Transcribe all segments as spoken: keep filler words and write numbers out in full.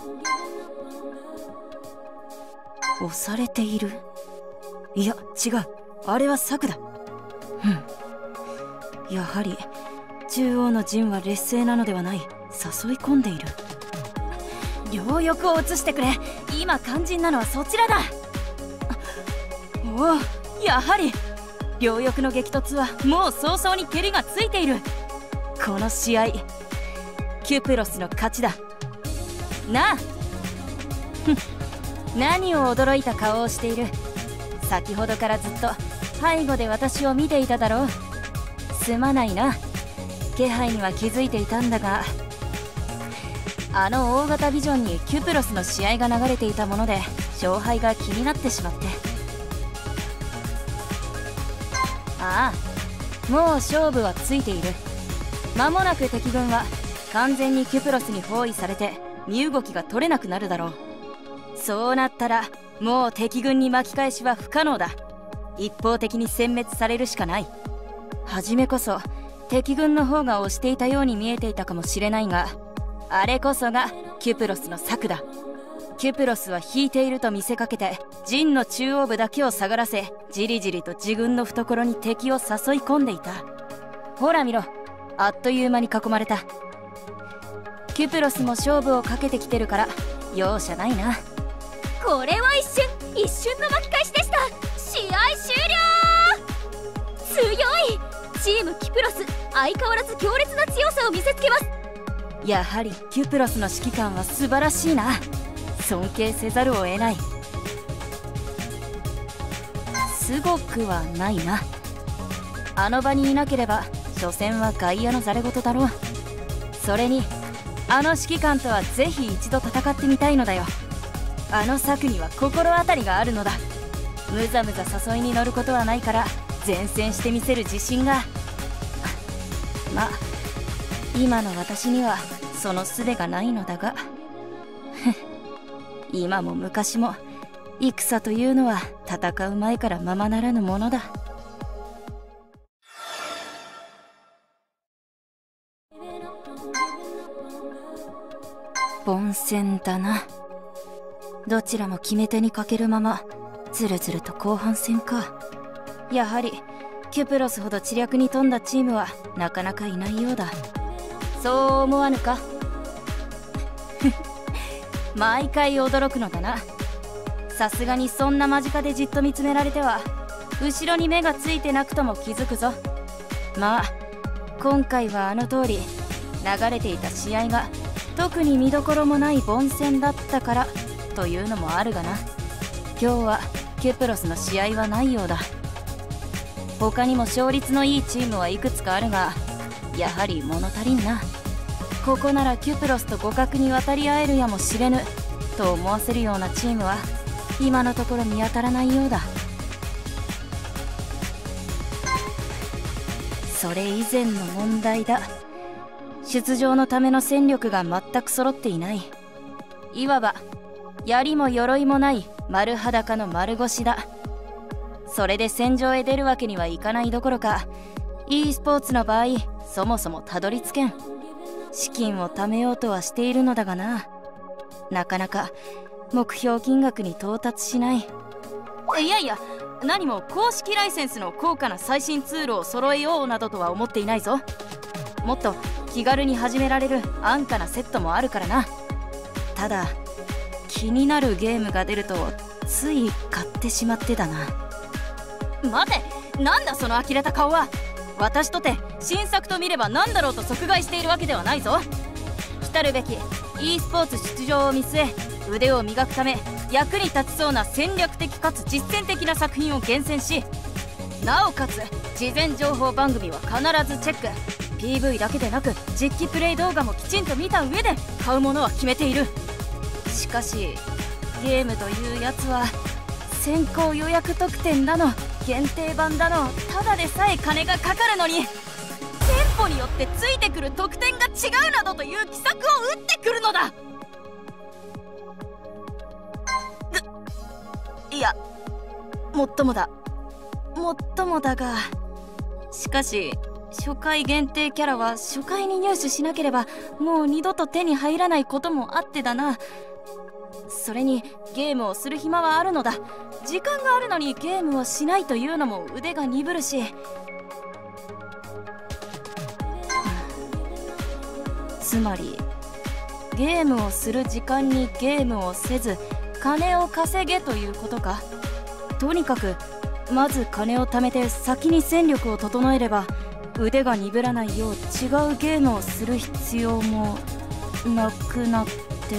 押されている？いや違う、あれは策だ。うん、やはり中央の陣は劣勢なのではない。誘い込んでいる。両翼を移してくれ。今肝心なのはそちらだ。おお、やはり両翼の激突はもう早々に蹴りがついている。この試合キュプロスの勝ちだなあ。ふん、何を驚いた顔をしている。先ほどからずっと背後で私を見ていただろう。すまないな。気配には気づいていたんだが、あの大型ビジョンにキュプロスの試合が流れていたもので勝敗が気になってしまって。ああ、もう勝負はついている。間もなく敵軍は完全にキュプロスに包囲されて身動きが取れなくなるだろう。そうなったらもう敵軍に巻き返しは不可能だ。一方的に殲滅されるしかない。初めこそ敵軍の方が押していたように見えていたかもしれないが、あれこそがキュプロスの策だ。キュプロスは引いていると見せかけて陣の中央部だけを下がらせ、じりじりと自軍の懐に敵を誘い込んでいた。ほら見ろ、あっという間に囲まれた。キュプロスも勝負をかけてきてるから容赦ないな。 これは一瞬一瞬の巻き返しでした。試合終了。強いチームキプロス、相変わらず強烈な強さを見せつけます。 やはりキュプロスの指揮官は素晴らしいな。尊敬せざるを得ない。すごくはないな。あの場にいなければ所詮は外野のざれ言だろう。それにあの指揮官とはぜひ一度戦ってみたいのだよ。あの策には心当たりがあるのだ。むざむざ誘いに乗ることはないから善戦してみせる自信が。まあ今の私にはその術がないのだが今も昔も戦というのは戦う前からままならぬものだ。凡戦だな。どちらも決め手に欠けるままずるずると後半戦か。やはりキュプロスほど知略に富んだチームはなかなかいないようだ。そう思わぬか毎回驚くのだな。さすがにそんな間近でじっと見つめられては後ろに目がついてなくとも気づくぞ。まあ今回はあの通り流れていた試合が特に見どころもない凡戦だったからというのもあるがな。今日はキュプロスの試合はないようだ。他にも勝率のいいチームはいくつかあるが、やはり物足りんな。ここならキュプロスと互角に渡り合えるやもしれぬと思わせるようなチームは今のところ見当たらないようだ。それ以前の問題だ。出場のための戦力が全く揃っていない。いわば槍も鎧もない丸裸の丸腰だ。それで戦場へ出るわけにはいかないどころか e スポーツの場合そもそもたどり着けん。資金を貯めようとはしているのだがな、なかなか目標金額に到達しない。いやいや、何も公式ライセンスの高価な最新ツールを揃えようなどとは思っていないぞ。もっと気軽に始められる安価なセットもあるからな。ただ気になるゲームが出るとつい買ってしまってだな。待て、なんだその呆れた顔は。私とて新作と見れば何だろうと即買いしているわけではないぞ。来るべき e スポーツ出場を見据え腕を磨くため役に立ちそうな戦略的かつ実践的な作品を厳選し、なおかつ事前情報番組は必ずチェック。 ピーブイ だけでなく実機プレイ動画もきちんと見た上で買うものは決めている。しかしゲームというやつは先行予約特典だの限定版だのただでさえ金がかかるのに、店舗によってついてくる特典が違うなどという奇策を打ってくるのだ。いや、もっともだもっともだが、しかし初回限定キャラは初回に入手しなければもう二度と手に入らないこともあってだな。 それにゲームをする暇はあるのだ。時間があるのにゲームをしないというのも腕が鈍るし、つまりゲームをする時間にゲームをせず金を稼げということか。とにかくまず金を貯めて先に戦力を整えれば腕が鈍らないよう違うゲームをする必要もなくなって、うん、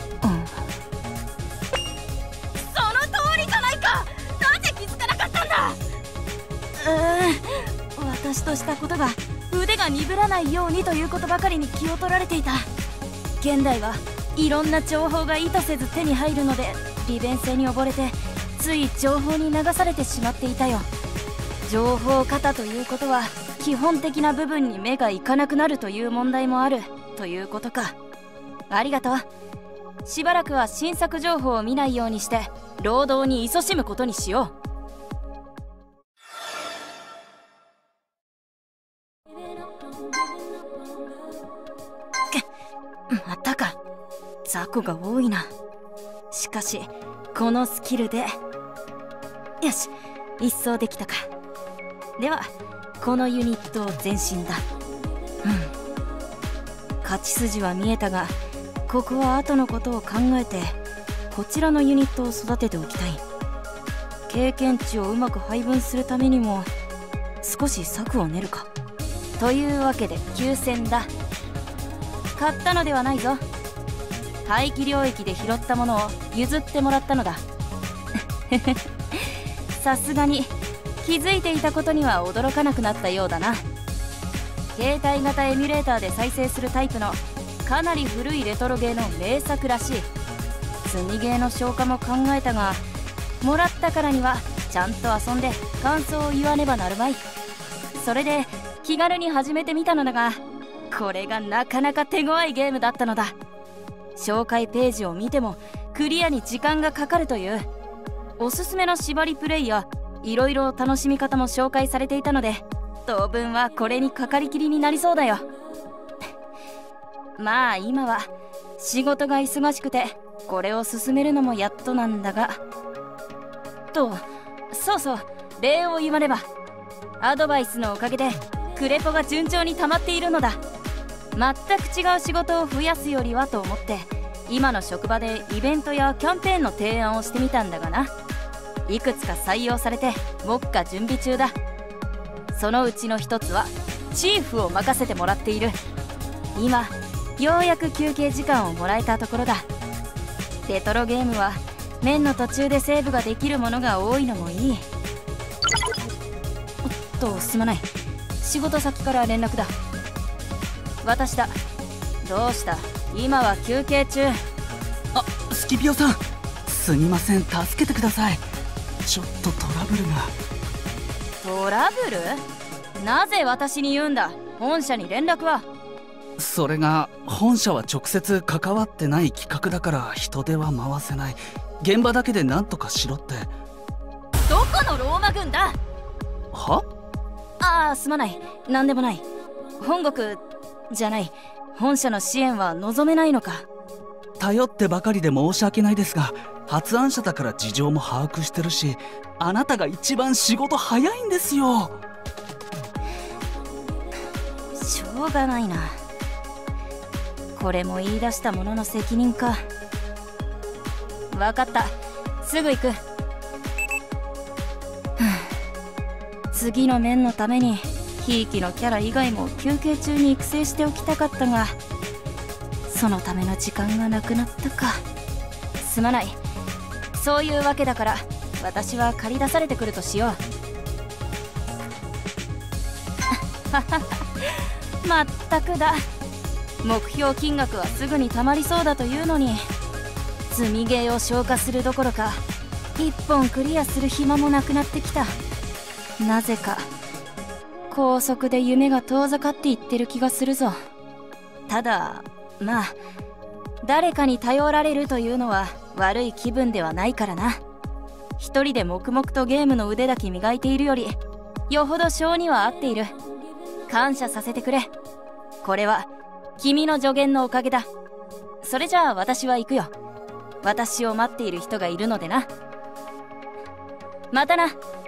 その通りじゃないか。なぜ気づかなかったんだ。うーん、私としたことが腕が鈍らないようにということばかりに気を取られていた。現代はいろんな情報が意図せず手に入るので利便性に溺れてつい情報に流されてしまっていたよ。情報過多ということは基本的な部分に目がいかなくなるという問題もあるということか。ありがとう。しばらくは新作情報を見ないようにして労働に勤しむことにしよう。またか。雑魚が多いな。しかしこのスキルでよし、一掃できたか。ではこのユニットを前進だ。うん、勝ち筋は見えたがここは後のことを考えてこちらのユニットを育てておきたい。経験値をうまく配分するためにも少し策を練るか。というわけで休戦だ。買ったのではないぞ。廃棄領域で拾ったものを譲ってもらったのだ。さすがに気づいていたことには驚かなくなったようだな。携帯型エミュレーターで再生するタイプのかなり古いレトロゲーの名作らしい。積みゲーの消化も考えたがもらったからにはちゃんと遊んで感想を言わねばなるまい。それで気軽に始めてみたのだがこれがなかなか手強いゲームだったのだ。紹介ページを見てもクリアに時間がかかるという。おすすめの縛りプレイやいろいろ楽しみ方も紹介されていたので当分はこれにかかりきりになりそうだよ。まあ今は仕事が忙しくてこれを進めるのもやっとなんだが。とそうそう、礼を言わねば。アドバイスのおかげでクレポが順調に溜まっているのだ。全く違う仕事を増やすよりはと思って今の職場でイベントやキャンペーンの提案をしてみたんだがな。いくつか採用されて目下準備中だ。そのうちの一つはチーフを任せてもらっている。今ようやく休憩時間をもらえたところだ。レトロゲームは面の途中でセーブができるものが多いのもいい。おっとすまない、仕事先から連絡だ。私だ。どうした？今は休憩中。 あ、スキピオさん、すみません、助けてください。ちょっとトラブルが。 トラブル？なぜ私に言うんだ？本社に連絡は？ それが本社は直接関わってない企画だから人手は回せない。現場だけで何とかしろって。 どこのローマ軍だ？ は？ ああ、すまない、なんでもない。本国じゃない、本社の支援は望めないのか？ 頼ってばかりで申し訳ないですが、発案者だから事情も把握してるし、あなたが一番仕事早いんですよ。 しょうがないな。これも言い出した者の責任か。分かった、すぐ行く。次の面のためにひいきのキャラ以外も休憩中に育成しておきたかったがそのための時間がなくなったか。すまない。そういうわけだから私は借り出されてくるとしよう。まったくだ。目標金額はすぐにたまりそうだというのに積みゲーを消化するどころかいっぽんクリアする暇もなくなってきた。なぜか高速で夢が遠ざかっていってる気がするぞ。ただまあ誰かに頼られるというのは悪い気分ではないからな。一人で黙々とゲームの腕だけ磨いているよりよほど性には合っている。感謝させてくれ。これは君の助言のおかげだ。それじゃあ私は行くよ。 私を待っている人がいるのでな。またな。